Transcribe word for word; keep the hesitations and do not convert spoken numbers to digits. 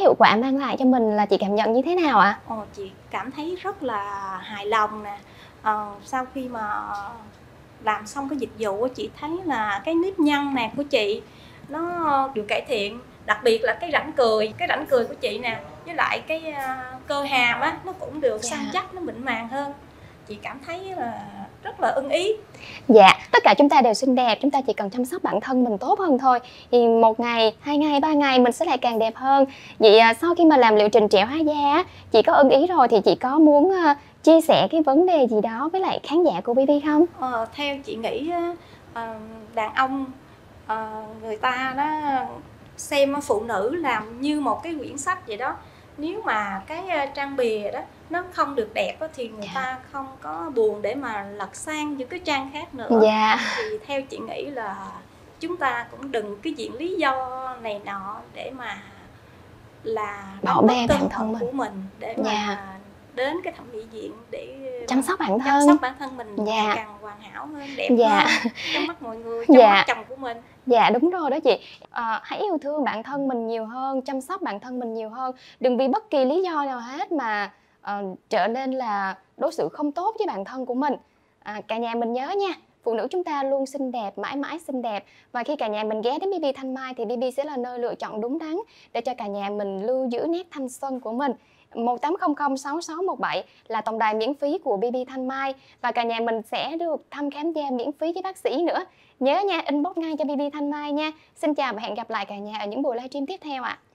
hiệu quả mang lại cho mình là chị cảm nhận như thế nào ạ? Ồ, chị cảm thấy rất là hài lòng nè. Ờ, sau khi mà làm xong cái dịch vụ chị thấy là cái nếp nhăn nè của chị nó được cải thiện, đặc biệt là cái rãnh cười, cái rãnh cười của chị nè, với lại cái uh, cơ hàm á nó cũng được săn Dạ. chắc, nó mịn màng hơn. Chị cảm thấy là rất là ưng ý. Dạ, tất cả chúng ta đều xinh đẹp, chúng ta chỉ cần chăm sóc bản thân mình tốt hơn thôi. Thì một ngày, hai ngày, ba ngày mình sẽ lại càng đẹp hơn. Vậy à, sau khi mà làm liệu trình trẻo hóa da á, chị có ưng ý rồi thì chị có muốn uh, chia sẻ cái vấn đề gì đó với lại khán giả của bê bê không? Ờ, theo chị nghĩ uh, đàn ông uh, người ta đó xem phụ nữ làm như một cái quyển sách vậy đó. Nếu mà cái trang bìa đó nó không được đẹp đó, thì người Dạ. ta không có buồn để mà lật sang những cái trang khác nữa. Dạ. Thì theo chị nghĩ là chúng ta cũng đừng cái diện lý do này nọ để mà là bỏ bê bản thân mình của mình để mà dạ. đến cái thẩm mỹ viện để chăm sóc bản thân, chăm sóc bản thân mình dạ. càng hoàn hảo hơn, đẹp dạ. hơn trong mắt mọi người, trong dạ. mắt chồng của mình. Dạ đúng rồi đó chị. À, hãy yêu thương bản thân mình nhiều hơn, chăm sóc bản thân mình nhiều hơn. Đừng vì bất kỳ lý do nào hết mà uh, trở nên là đối xử không tốt với bản thân của mình. À, cả nhà mình nhớ nha, phụ nữ chúng ta luôn xinh đẹp, mãi mãi xinh đẹp. Và khi cả nhà mình ghé đến bê bê Thanh Mai thì bê bê sẽ là nơi lựa chọn đúng đắn để cho cả nhà mình lưu giữ nét thanh xuân của mình. Một tám không không sáu sáu một bảy là tổng đài miễn phí của bê bê Thanh Mai. Và cả nhà mình sẽ được thăm khám da miễn phí với bác sĩ nữa. Nhớ nha, inbox ngay cho bê bê Thanh Mai nha. Xin chào và hẹn gặp lại cả nhà ở những buổi livestream tiếp theo ạ.